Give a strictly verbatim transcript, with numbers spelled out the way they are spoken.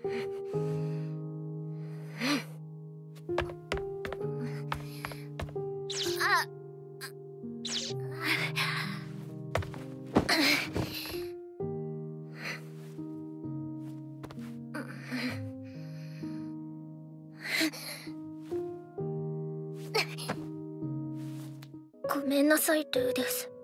ごめんなさい、ルーです。